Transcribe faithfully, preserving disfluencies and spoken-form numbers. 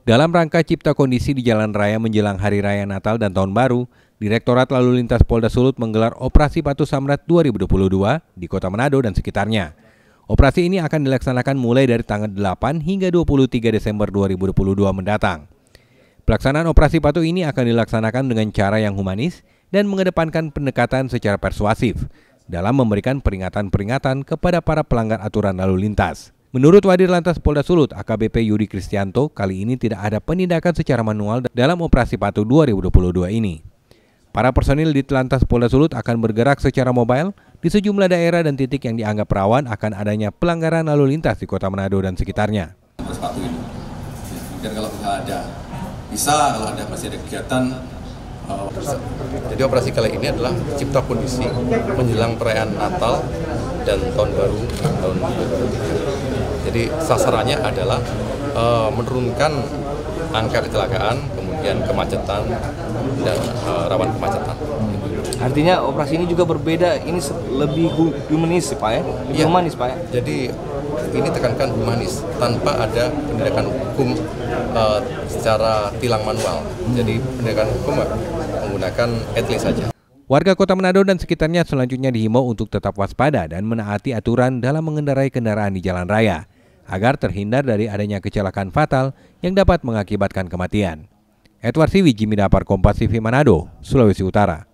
Dalam rangka cipta kondisi di jalan raya menjelang Hari Raya Natal dan Tahun Baru, Direktorat Lalu Lintas Polda Sulut menggelar Operasi Patuh Samrat dua ribu dua puluh dua di Kota Manado dan sekitarnya. Operasi ini akan dilaksanakan mulai dari tanggal delapan hingga dua puluh tiga Desember dua ribu dua puluh dua mendatang. Pelaksanaan Operasi Patuh ini akan dilaksanakan dengan cara yang humanis dan mengedepankan pendekatan secara persuasif dalam memberikan peringatan-peringatan kepada para pelanggar aturan lalu lintas. Menurut Wadir Lantas Polda Sulut, A K B P Yudi Kristianto, kali ini tidak ada penindakan secara manual dalam Operasi Patuh dua ribu dua puluh dua ini. Para personil di Lantas Polda Sulut akan bergerak secara mobile di sejumlah daerah dan titik yang dianggap rawan akan adanya pelanggaran lalu lintas di Kota Manado dan sekitarnya. Sepatu ini, dan kalau ada bisa, kalau ada masih ada kegiatan. Jadi operasi kali ini adalah cipta kondisi menjelang perayaan Natal dan Tahun Baru tahun dua ribu dua puluh tiga. Jadi sasarannya adalah uh, menurunkan angka kecelakaan, kemudian kemacetan dan uh, rawan kemacetan. Artinya operasi ini juga berbeda, ini lebih humanis Pak ya? Lebih ya, humanis Pak ya? Jadi ini tekankan humanis tanpa ada penindakan hukum uh, secara tilang manual. Jadi penindakan hukum menggunakan etlis saja. Warga Kota Manado dan sekitarnya selanjutnya dihimbau untuk tetap waspada dan menaati aturan dalam mengendarai kendaraan di jalan raya, agar terhindar dari adanya kecelakaan fatal yang dapat mengakibatkan kematian. Edward Siwi, Jimmy Dapar, Kompas T V Manado, Sulawesi Utara.